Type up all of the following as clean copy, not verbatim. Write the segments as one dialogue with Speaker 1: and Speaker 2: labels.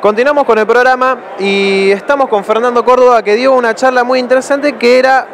Speaker 1: Continuamos con el programa y estamos con Fernando Córdoba, que dio una charla muy interesante que era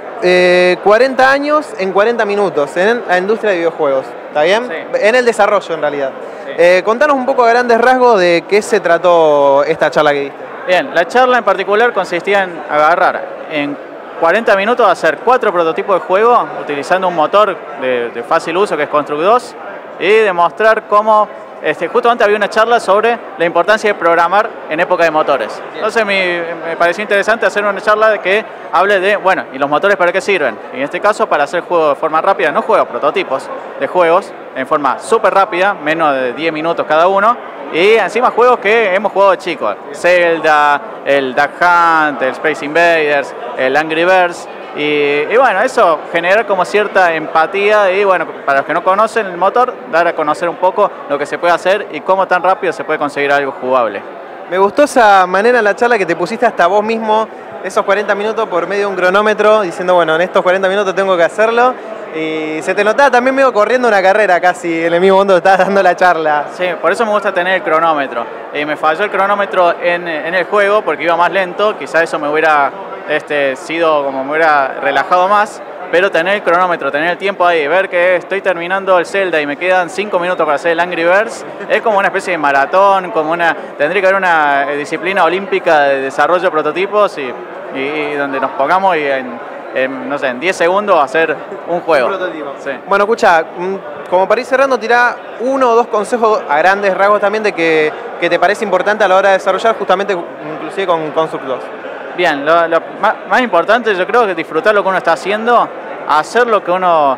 Speaker 1: 40 años en 40 minutos en la industria de videojuegos. ¿Está bien?
Speaker 2: Sí.
Speaker 1: En el desarrollo, en realidad.
Speaker 2: Sí.
Speaker 1: Contanos un poco a grandes rasgos de qué se trató esta charla que diste.
Speaker 2: Bien, la charla en particular consistía en agarrar en 40 minutos, hacer 4 prototipos de juego utilizando un motor de fácil uso que es Construct 2 y demostrar cómo justamente había una charla sobre la importancia de programar en época de motores. Entonces me pareció interesante hacer una charla que hable de, bueno, ¿y los motores para qué sirven? Y en este caso para hacer juegos de forma rápida, no juegos, prototipos de juegos en forma súper rápida, menos de 10 minutos cada uno, y encima juegos que hemos jugado de chicos, Zelda, el Duck Hunt, el Space Invaders, el Angry Birds. Y bueno, eso generar como cierta empatía y bueno, para los que no conocen el motor, dar a conocer un poco lo que se puede hacer y cómo tan rápido se puede conseguir algo jugable.
Speaker 1: Me gustó esa manera en la charla que te pusiste hasta vos mismo esos 40 minutos por medio de un cronómetro, diciendo, bueno, en estos 40 minutos tengo que hacerlo. Y se te notaba también medio corriendo una carrera casi en el mismo mundo que estabas dando la charla.
Speaker 2: Sí, por eso me gusta tener el cronómetro. Me falló el cronómetro en el juego porque iba más lento, quizá eso me hubiera sido como me hubiera relajado más, pero tener el cronómetro, tener el tiempo ahí, ver que estoy terminando el Zelda y me quedan 5 minutos para hacer el Angry Birds, es como una especie de maratón, tendría que haber una disciplina olímpica de desarrollo de prototipos y donde nos pongamos y no sé, en 10 segundos hacer un juego.
Speaker 1: Un prototipo.
Speaker 2: Sí.
Speaker 1: Bueno, escucha, como para ir cerrando, tirá 1 o 2 consejos a grandes rasgos también de que te parece importante a la hora de desarrollar, justamente inclusive con Construct 2.
Speaker 2: Bien, lo más importante yo creo que disfrutar lo que uno está haciendo, hacer lo que uno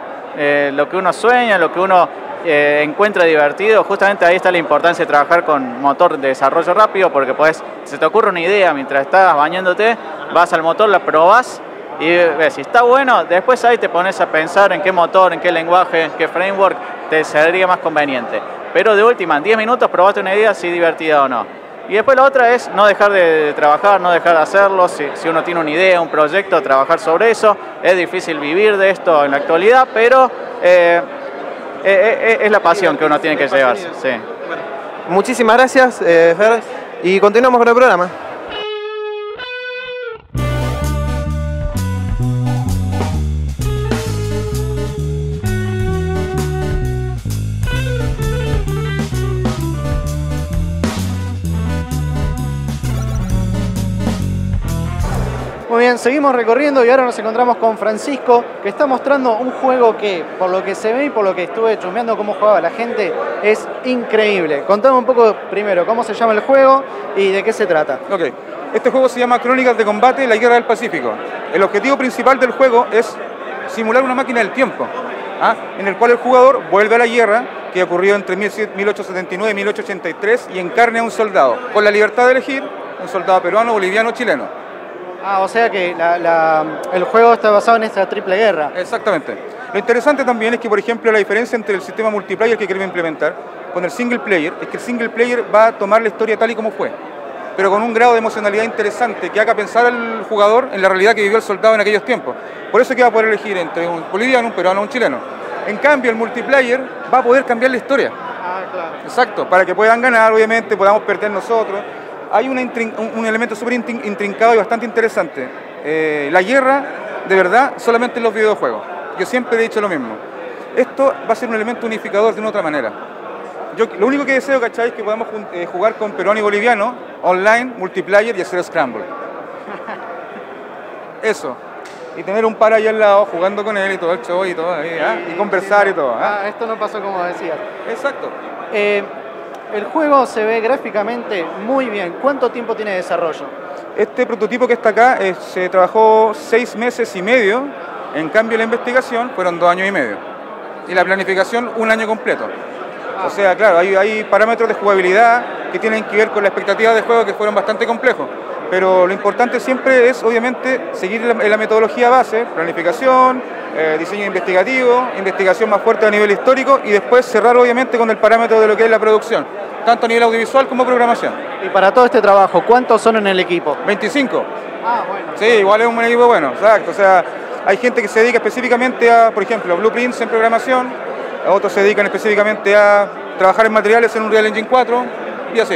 Speaker 2: sueña, lo que uno encuentra divertido. Justamente ahí está la importancia de trabajar con motor de desarrollo rápido, porque se te ocurre una idea mientras estás bañándote, vas al motor, la probás y ves si está bueno, después ahí te pones a pensar en qué motor, en qué lenguaje, en qué framework te sería más conveniente. Pero de última, en 10 minutos probaste una idea si divertida o no. Y después la otra es no dejar de trabajar, no dejar de hacerlo. Si uno tiene una idea, un proyecto, trabajar sobre eso. Es difícil vivir de esto en la actualidad, pero es la pasión que uno tiene que llevarse. Sí.
Speaker 1: Bueno, muchísimas gracias, Fer, y continuamos con el programa.
Speaker 3: Muy bien, seguimos recorriendo y ahora nos encontramos con Francisco, que está mostrando un juego que, por lo que se ve y por lo que estuve chusmeando cómo jugaba la gente, es increíble. Contame un poco primero cómo se llama el juego y de qué se trata.
Speaker 4: Ok, este juego se llama Crónicas de Combate, la Guerra del Pacífico. El objetivo principal del juego es simular una máquina del tiempo, en el cual el jugador vuelve a la guerra que ocurrió entre 1879 y 1883 y encarne a un soldado, con la libertad de elegir un soldado peruano, boliviano o chileno.
Speaker 3: O sea que el juego está basado en esta triple guerra.
Speaker 4: Exactamente. Lo interesante también es que, por ejemplo, la diferencia entre el sistema multiplayer que queremos implementar con el single player es que el single player va a tomar la historia tal y como fue, pero con un grado de emocionalidad interesante que haga pensar al jugador en la realidad que vivió el soldado en aquellos tiempos. Por eso que va a poder elegir entre un boliviano, un peruano o un chileno. En cambio, el multiplayer va a poder cambiar la historia.
Speaker 3: Claro.
Speaker 4: Exacto, para que puedan ganar, obviamente, podamos perder nosotros. Hay un elemento súper intrincado y bastante interesante. La guerra, de verdad, solamente en los videojuegos. Yo siempre he dicho lo mismo. Esto va a ser un elemento unificador de una otra manera. Lo único que deseo, ¿cachai?, es que podamos jugar con peruano y boliviano, online, multiplayer y hacer scramble. Eso. Y tener un par ahí al lado jugando con él y todo el show y todo, y conversar y todo.
Speaker 3: Esto no pasó como decías.
Speaker 4: Exacto.
Speaker 3: El juego se ve gráficamente muy bien. ¿Cuánto tiempo tiene de desarrollo?
Speaker 4: Este prototipo que está acá se trabajó 6 meses y medio. En cambio, la investigación fueron 2 años y medio. Y la planificación, 1 año completo. O sea, claro, hay parámetros de jugabilidad que tienen que ver con la expectativa de juego que fueron bastante complejos. Pero lo importante siempre es, obviamente, seguir la metodología base, planificación, diseño investigativo, investigación más fuerte a nivel histórico y después cerrar, obviamente, con el parámetro de lo que es la producción, tanto a nivel audiovisual como programación.
Speaker 3: Y para todo este trabajo, ¿cuántos son en el equipo?
Speaker 4: 25.
Speaker 3: Bueno.
Speaker 4: Sí, igual es un equipo bueno, exacto. O sea, hay gente que se dedica específicamente a, por ejemplo, blueprints en programación, otros se dedican específicamente a trabajar en materiales en Unreal Engine 4 y así.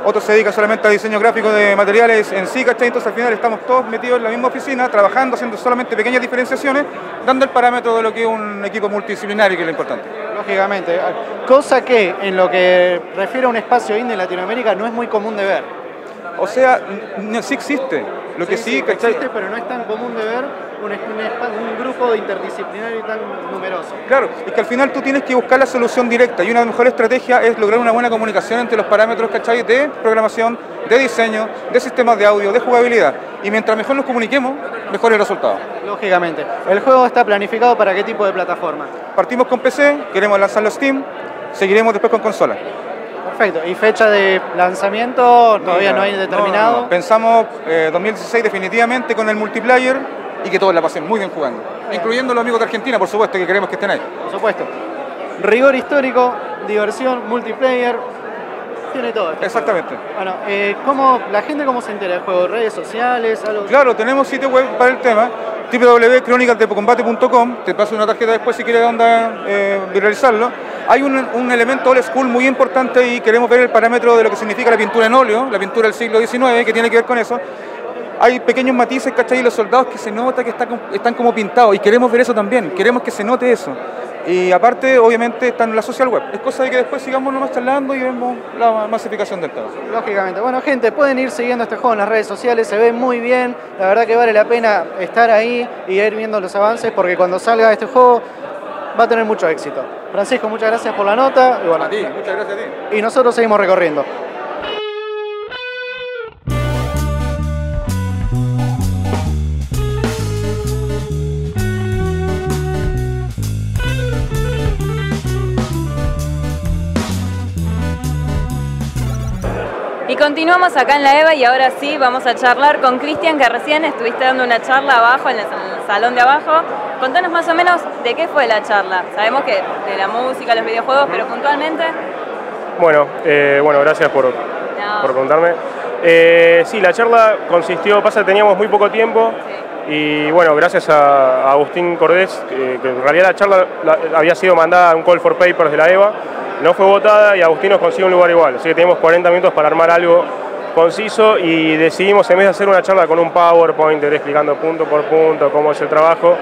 Speaker 4: otro se dedica solamente a diseño gráfico de materiales en sí, ¿cachai? Entonces al final estamos todos metidos en la misma oficina, trabajando, haciendo solamente pequeñas diferenciaciones, dando el parámetro de lo que es un equipo multidisciplinario, que es lo importante.
Speaker 3: Lógicamente, cosa que en lo que refiere a un espacio indie en Latinoamérica no es muy común de ver.
Speaker 4: O sea, sí existe. Lo que sí, ¿cachai?
Speaker 3: Existe, pero no es tan común de ver un grupo interdisciplinario tan numeroso.
Speaker 4: Claro, es que al final tú tienes que buscar la solución directa y una mejor estrategia es lograr una buena comunicación entre los parámetros, ¿cachai? De programación, de diseño, de sistemas de audio, de jugabilidad. Y mientras mejor nos comuniquemos, mejor el resultado.
Speaker 3: Lógicamente. ¿El juego está planificado para qué tipo de plataforma?
Speaker 4: Partimos con PC, queremos lanzarlo a Steam, seguiremos después con consola.
Speaker 3: Perfecto. ¿Y fecha de lanzamiento todavía no hay determinado?
Speaker 4: No. Pensamos 2016 definitivamente con el multiplayer y que todos la pasen muy bien jugando. Incluyendo los amigos de Argentina, por supuesto, que queremos que estén ahí.
Speaker 3: Por supuesto. Rigor histórico, diversión, multiplayer, tiene todo.
Speaker 4: Exactamente.
Speaker 3: Bueno, ¿la gente cómo se entera del juego? ¿Redes sociales? ¿Algo?
Speaker 4: Claro, tenemos sitio web para el tema, www.cronicasdecombate.com, te paso una tarjeta después si quieres viralizarlo. Hay un elemento old school muy importante y queremos ver el parámetro de lo que significa la pintura en óleo, la pintura del siglo XIX, que tiene que ver con eso. Hay pequeños matices, ¿cachai? Y los soldados que se nota que están como pintados y queremos ver eso también, queremos que se note eso. Y aparte, obviamente, está en la social web. Es cosa de que después sigamos nomás charlando y vemos la masificación del tema.
Speaker 3: Lógicamente. Bueno, gente, pueden ir siguiendo este juego en las redes sociales, se ve muy bien. La verdad que vale la pena estar ahí y ir viendo los avances porque cuando salga este juego va a tener mucho éxito. Francisco, muchas gracias por la nota. Y bueno,
Speaker 4: a ti, muchas gracias a ti.
Speaker 3: Y nosotros seguimos recorriendo.
Speaker 5: Y continuamos acá en la EVA y ahora sí vamos a charlar con Cristian, que recién estuviste dando una charla abajo, en el salón de abajo. Contanos más o menos de qué fue la charla. Sabemos que de la música, los videojuegos, pero puntualmente...
Speaker 6: Bueno, gracias por preguntarme. Sí, la charla consistió, teníamos muy poco tiempo y bueno, gracias a Agustín Cordés, que en realidad la charla había sido mandada a un call for papers de la EVA, no fue votada y Agustín nos consigue un lugar igual, así que teníamos 40 minutos para armar algo conciso y decidimos, en vez de hacer una charla con un PowerPoint explicando punto por punto cómo es el trabajo,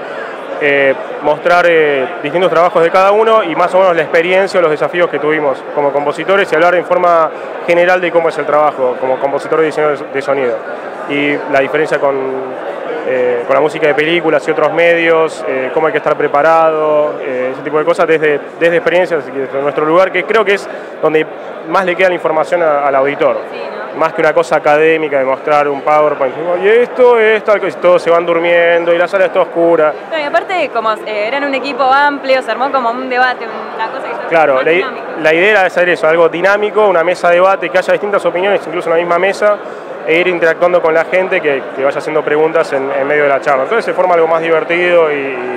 Speaker 6: mostrar distintos trabajos de cada uno y más o menos la experiencia o los desafíos que tuvimos como compositores y hablar en forma general de cómo es el trabajo como compositor de diseño de sonido y la diferencia con la música de películas y otros medios, cómo hay que estar preparado, ese tipo de cosas desde experiencias, desde nuestro lugar, que creo que es donde más le queda la información al auditor. Sí, ¿no? Más que una cosa académica de mostrar un PowerPoint, y esto es tal cosa, y todos se van durmiendo y la sala está oscura.
Speaker 5: No, y aparte, como eran un equipo amplio, se armó como un debate, una cosa que
Speaker 6: claro, la idea era hacer eso, algo dinámico, una mesa de debate, que haya distintas opiniones, incluso en la misma mesa, e ir interactuando con la gente que vaya haciendo preguntas en medio de la charla. Entonces se forma algo más divertido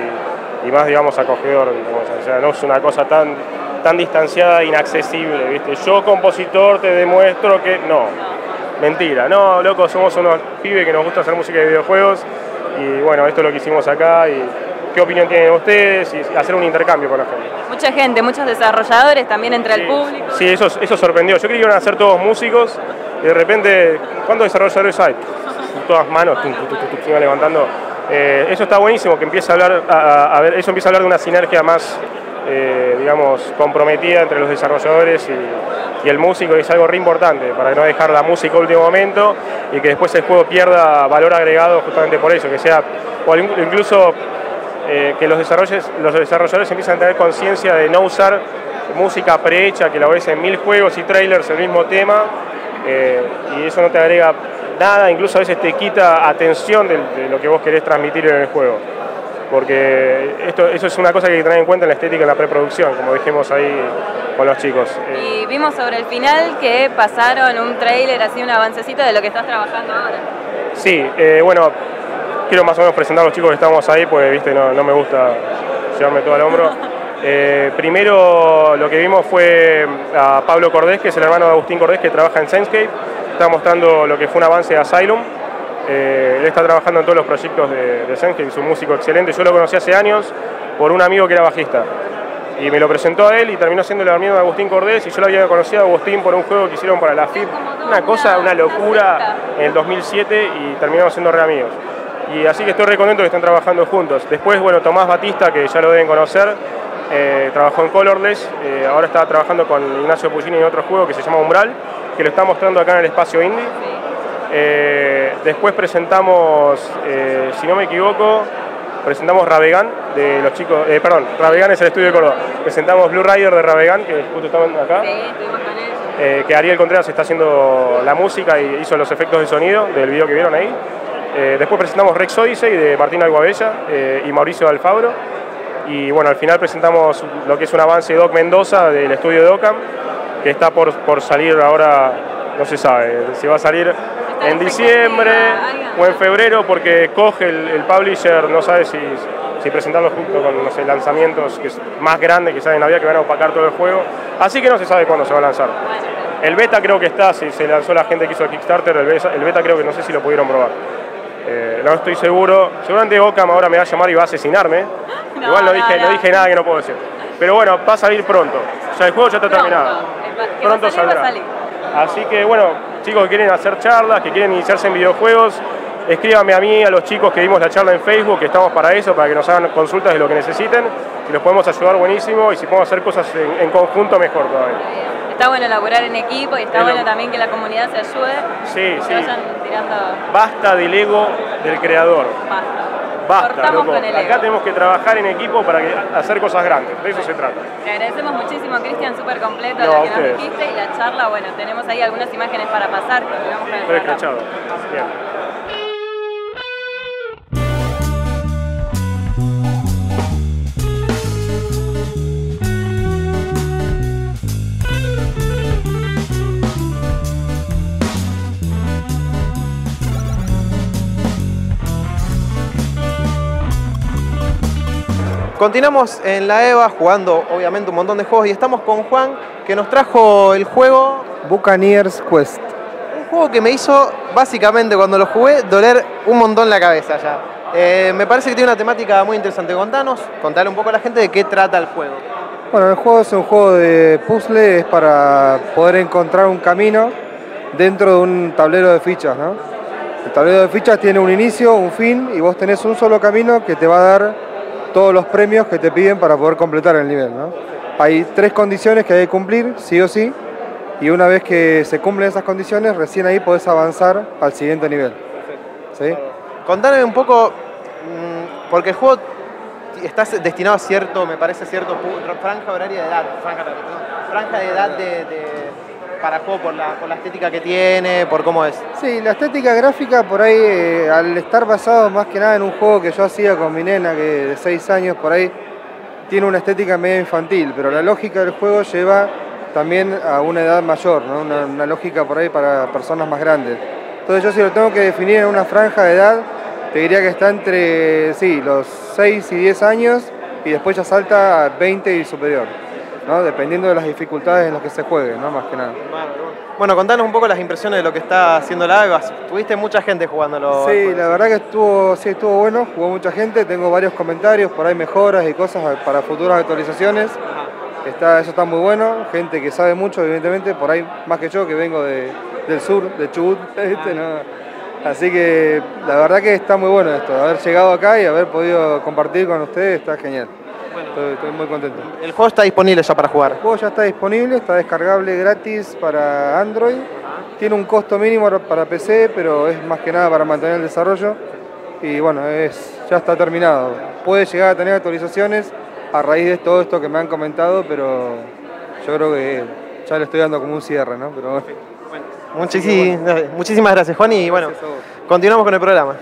Speaker 6: y más, digamos, acogedor. O sea, no es una cosa tan distanciada e inaccesible, ¿viste? Yo, compositor, te demuestro que... No, mentira. No, loco, somos unos pibes que nos gusta hacer música de videojuegos y bueno, esto es lo que hicimos acá y qué opinión tienen ustedes y hacer un intercambio con la gente.
Speaker 5: Mucha gente, muchos desarrolladores también entre el público.
Speaker 6: Sí, eso sorprendió. Yo creí que iban a ser todos músicos y de repente, ¿cuántos desarrolladores hay? Todas manos, se iban levantando. Eso está buenísimo, que empieza a hablar, eso empieza a hablar de una sinergia más, digamos, comprometida entre los desarrolladores y el músico, y es algo re importante para no dejar la música a último momento y que después el juego pierda valor agregado justamente por eso, que sea, o incluso que los desarrolladores empiezan a tener conciencia de no usar música prehecha, que la ves en 1000 juegos y trailers el mismo tema, y eso no te agrega nada, incluso a veces te quita atención de lo que vos querés transmitir en el juego. Porque eso es una cosa que hay que tener en cuenta en la estética, en la preproducción, como dijimos ahí con los chicos.
Speaker 5: Y vimos sobre el final que pasaron un trailer, así un avancecito de lo que estás trabajando ahora.
Speaker 6: Sí, bueno, quiero más o menos presentar a los chicos que estamos ahí, porque viste, no me gusta llevarme todo al hombro. Primero lo que vimos fue a Pablo Cordés, que es el hermano de Agustín Cordés, que trabaja en Senscape. Está mostrando lo que fue un avance de Asylum. Él está trabajando en todos los proyectos de Senscape, es un músico excelente. Yo lo conocí hace años por un amigo que era bajista. y me lo presentó a él y terminó siendo el hermano de Agustín Cordés, y yo lo había conocido a Agustín por un juego que hicieron para la FIP, una locura en el 2007, y terminamos siendo re amigos. Y así que estoy re contento que están trabajando juntos. Después, bueno, Tomás Batista, que ya lo deben conocer, trabajó en Colorless, ahora está trabajando con Ignacio Puccini en otro juego que se llama Umbral, que lo está mostrando acá en el espacio indie. Después presentamos, si no me equivoco, presentamos Ravegan de los chicos, Ravegan es el estudio de Córdoba. Presentamos Blue Rider de Ravegan, que justo estaban acá.
Speaker 5: Sí, estuvimos con ellos.
Speaker 6: Que Ariel Contreras está haciendo la música y hizo los efectos de sonido del video que vieron ahí. Después presentamos Rex Odyssey de Martín Alguabella y Mauricio Alfabro. Y bueno, al final presentamos lo que es un avance de Doc Mendoza del estudio de Docam, que está por salir ahora, no se sabe si va a salir en diciembre o en febrero, porque coge el publisher, no sabe si presentarlo junto con, no sé, lanzamientos que es más grandes que salen en Navidad, que van a opacar todo el juego. Así que no se sabe cuándo se va a lanzar. El beta creo que está, si se lanzó la gente que hizo el Kickstarter, el beta creo que no sé si lo pudieron probar. No estoy seguro. Seguramente Ocam ahora me va a llamar y va a asesinarme. Igual no dije nada que no puedo decir. Pero bueno, va a salir pronto. O sea, el juego ya está terminado. Pronto saldrá. Así que bueno, chicos que quieren hacer charlas, que quieren iniciarse en videojuegos, escríbanme a mí, a los chicos que dimos la charla en Facebook, que estamos para eso, para que nos hagan consultas de lo que necesiten. Si los podemos ayudar, buenísimo. Y si podemos hacer cosas en conjunto, mejor todavía.
Speaker 5: Está bueno elaborar en equipo y está bueno también que la comunidad se ayude.
Speaker 6: Sí,
Speaker 5: se vayan tirando.
Speaker 6: Basta del ego del creador. Basta, loco.
Speaker 5: Con el
Speaker 6: Acá
Speaker 5: ego.
Speaker 6: tenemos que trabajar en equipo para hacer cosas grandes. De eso se trata.
Speaker 5: Te agradecemos muchísimo, Cristian, súper completo
Speaker 6: No,
Speaker 5: lo
Speaker 6: a
Speaker 5: que nos
Speaker 6: ustedes.
Speaker 5: dijiste, y la charla, bueno, tenemos ahí algunas imágenes para pasar. Que vamos con el
Speaker 6: Estoy
Speaker 5: programa.
Speaker 6: escrachado. Bien.
Speaker 1: Continuamos en la EVA jugando obviamente un montón de juegos y estamos con Juan, que nos trajo el juego
Speaker 3: Buccaneers Quest.
Speaker 1: Un juego que me hizo básicamente cuando lo jugué doler un montón la cabeza ya. Me parece que tiene una temática muy interesante. Contale un poco a la gente de qué trata el juego.
Speaker 7: Bueno, el juego es un juego de puzzle, es para poder encontrar un camino dentro de un tablero de fichas, ¿no? El tablero de fichas tiene un inicio, un fin, y vos tenés un solo camino que te va a dar todos los premios que te piden para poder completar el nivel, ¿no? Hay 3 condiciones que hay que cumplir, sí o sí, y una vez que se cumplen esas condiciones, recién ahí podés avanzar al siguiente nivel. ¿Sí?
Speaker 1: Contame un poco, porque el juego está destinado a cierto, me parece, franja horaria de edad, franja de edad para juego por la estética que tiene, por cómo es.
Speaker 7: Sí, la estética gráfica por ahí, al estar basado más que nada en un juego que yo hacía con mi nena, que de 6 años por ahí, tiene una estética medio infantil, pero la lógica del juego lleva también a una edad mayor, ¿no? Una lógica por ahí para personas más grandes. Entonces yo, si lo tengo que definir en una franja de edad, te diría que está entre los 6 y 10 años, y después ya salta a 20 y superior, ¿no? Dependiendo de las dificultades en las que se juegue, ¿no? Más que nada.
Speaker 1: Bueno, contanos un poco las impresiones de lo que está haciendo la EVA. Tuviste mucha gente jugándolo.
Speaker 7: Sí, la verdad que estuvo bueno, jugó mucha gente, tengo varios comentarios, por ahí mejoras y cosas para futuras actualizaciones. Eso está muy bueno, gente que sabe mucho, evidentemente, por ahí más que yo, que vengo del sur, de Chubut, ¿viste? ¿No? Así que la verdad que está muy bueno esto, haber llegado acá y haber podido compartir con ustedes está genial. Estoy muy contento.
Speaker 1: El juego está disponible ya para jugar.
Speaker 7: El juego ya está disponible, está descargable gratis para Android. Tiene un costo mínimo para PC, pero es más que nada para mantener el desarrollo. Y bueno, ya está terminado. Puede llegar a tener actualizaciones a raíz de todo esto que me han comentado, pero yo creo que ya le estoy dando como un cierre, ¿no? Pero bueno.
Speaker 1: Muchísimas gracias, Juan, y bueno, continuamos con el programa.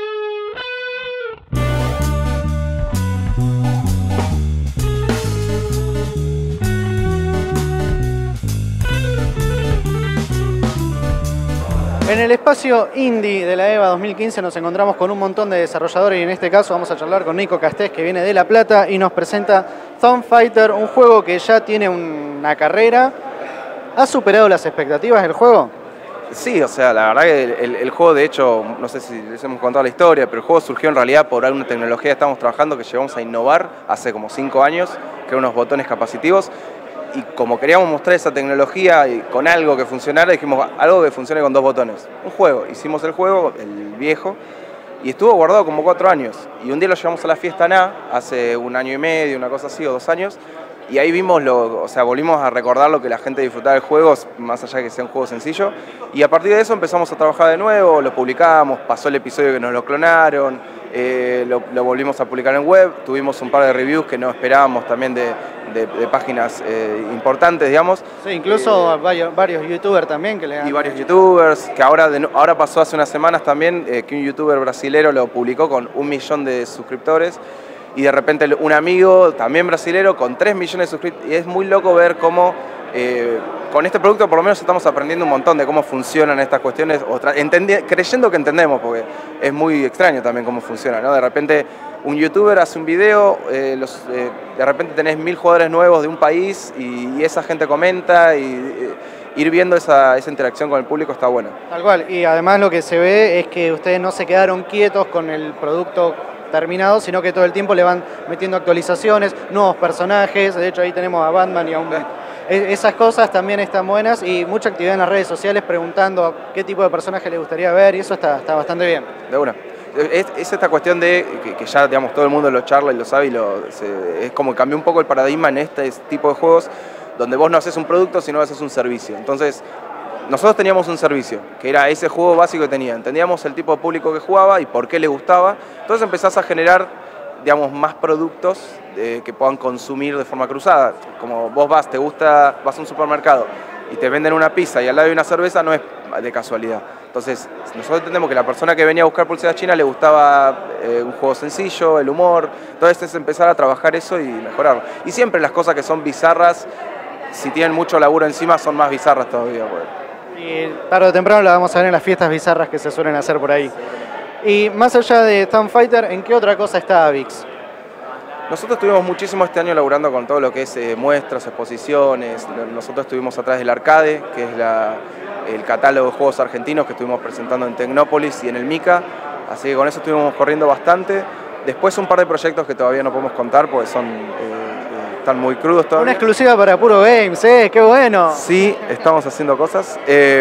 Speaker 3: En el espacio indie de la EVA 2015 nos encontramos con un montón de desarrolladores y en este caso vamos a charlar con Nico Castés, que viene de La Plata y nos presenta Thumb Fighter, un juego que ya tiene una carrera. ¿Ha superado las expectativas el juego?
Speaker 8: Sí, o sea, la verdad que el juego, de hecho, no sé si les hemos contado la historia, pero el juego surgió en realidad por una tecnología que estamos trabajando que llevamos a innovar hace como 5 años, que eran unos botones capacitivos. Y como queríamos mostrar esa tecnología y con algo que funcionara, dijimos algo que funcione con 2 botones. Un juego, hicimos el juego, el viejo, y estuvo guardado como 4 años. Y un día lo llevamos a la fiesta NA, hace 1 año y medio, una cosa así, o 2 años, y ahí vimos, o sea, volvimos a recordar lo que la gente disfrutaba del juego, más allá de que sea un juego sencillo. Y a partir de eso empezamos a trabajar de nuevo, lo publicamos, pasó el episodio que nos lo clonaron, lo volvimos a publicar en web, tuvimos un par de reviews que no esperábamos también de páginas importantes, digamos.
Speaker 3: Sí, incluso varios youtubers también que le han...
Speaker 8: Y varios youtubers, que ahora pasó hace unas semanas también, que un youtuber brasilero lo publicó con 1 millón de suscriptores, y de repente un amigo, también brasilero, con 3 millones de suscriptores, y es muy loco ver cómo con este producto por lo menos estamos aprendiendo un montón de cómo funcionan estas cuestiones, creyendo que entendemos, porque es muy extraño también cómo funciona, ¿no? De repente un youtuber hace un video, de repente tenés 1000 jugadores nuevos de un país y esa gente comenta y ir viendo esa interacción con el público está bueno.
Speaker 3: Tal cual, y además lo que se ve es que ustedes no se quedaron quietos con el producto terminado, sino que todo el tiempo le van metiendo actualizaciones, nuevos personajes, de hecho ahí tenemos a Batman y a un... Esas cosas también están buenas y mucha actividad en las redes sociales preguntando qué tipo de personaje le gustaría ver y eso está bastante bien.
Speaker 8: De una. Es esta cuestión de que ya digamos todo el mundo lo charla y lo sabe y es como que cambió un poco el paradigma en este tipo de juegos donde vos no haces un producto sino haces un servicio. Entonces nosotros teníamos un servicio que era ese juego básico que tenía, entendíamos el tipo de público que jugaba y por qué le gustaba, entonces empezás a generar digamos más productos que puedan consumir de forma cruzada. Como vos vas a un supermercado y te venden una pizza y al lado hay una cerveza, no es de casualidad. Entonces, nosotros entendemos que la persona que venía a buscar pulseras chinas le gustaba un juego sencillo, el humor, entonces es empezar a trabajar eso y mejorarlo. Y siempre las cosas que son bizarras, si tienen mucho laburo encima, son más bizarras todavía.
Speaker 3: Y tarde o temprano la vamos a ver en las fiestas bizarras que se suelen hacer por ahí. Y más allá de Starfighter, ¿en qué otra cosa está Avix?
Speaker 8: Nosotros estuvimos muchísimo este año laburando con todo lo que es muestras, exposiciones. Nosotros estuvimos atrás del Arcade, que es el catálogo de juegos argentinos que estuvimos presentando en Tecnópolis y en el MICA. Así que con eso estuvimos corriendo bastante. Después un par de proyectos que todavía no podemos contar porque están muy crudos todavía.
Speaker 3: Una exclusiva para Puro Games, ¡qué bueno!
Speaker 8: Sí, estamos haciendo cosas.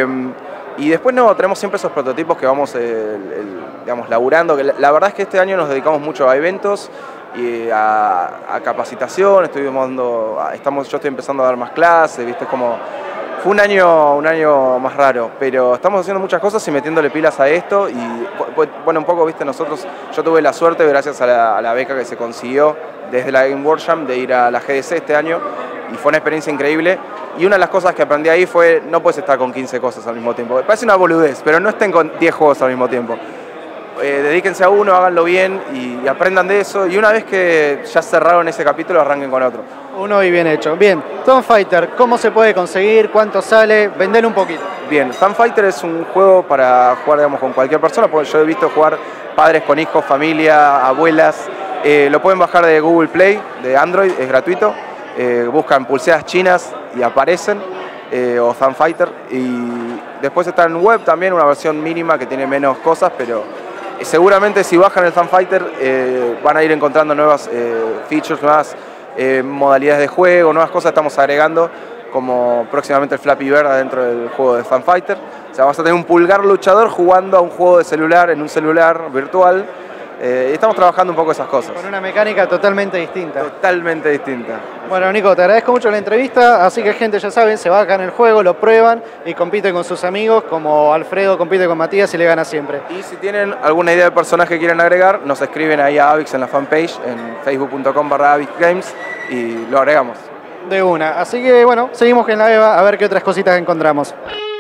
Speaker 8: Y después tenemos siempre esos prototipos que vamos digamos, laburando. Que la verdad es que este año nos dedicamos mucho a eventos y a capacitación. Yo estoy empezando a dar más clases, ¿viste? Fue un año más raro, pero estamos haciendo muchas cosas y metiéndole pilas a esto. Y bueno, un poco, ¿viste? Yo tuve la suerte, gracias a la beca que se consiguió desde la Game Workshop, de ir a la GDC este año. Y fue una experiencia increíble. Y una de las cosas que aprendí ahí fue, no puedes estar con 15 cosas al mismo tiempo. Parece una boludez, pero no estén con 10 juegos al mismo tiempo. Dedíquense a uno, háganlo bien y aprendan de eso. Y una vez que ya cerraron ese capítulo, arranquen con otro.
Speaker 3: Uno y bien hecho. Bien, Starfighter, ¿cómo se puede conseguir? ¿Cuánto sale? Vender un poquito.
Speaker 8: Bien, Starfighter es un juego para jugar, digamos, con cualquier persona, porque yo he visto jugar padres con hijos, familia, abuelas. Lo pueden bajar de Google Play, de Android, es gratuito. Buscan pulseras chinas y aparecen, o Starfighter. Y después está en web también, una versión mínima que tiene menos cosas, pero seguramente si bajan el Starfighter van a ir encontrando nuevas features, nuevas modalidades de juego, nuevas cosas estamos agregando, como próximamente el Flappy Bird dentro del juego de Starfighter. O sea, vas a tener un pulgar luchador jugando a un juego de celular en un celular virtual. Y estamos trabajando un poco esas cosas.
Speaker 3: Con una mecánica totalmente distinta.
Speaker 8: Totalmente distinta.
Speaker 3: Bueno, Nico, te agradezco mucho la entrevista, así que gente, ya saben, se bajan el juego, lo prueban y compiten con sus amigos, como Alfredo compite con Matías y le gana siempre.
Speaker 8: Y si tienen alguna idea de personaje que quieren agregar, nos escriben ahí a Avix en la fanpage, en facebook.com/AvixGames y lo agregamos.
Speaker 3: De una. Así que bueno, seguimos en la EVA a ver qué otras cositas encontramos.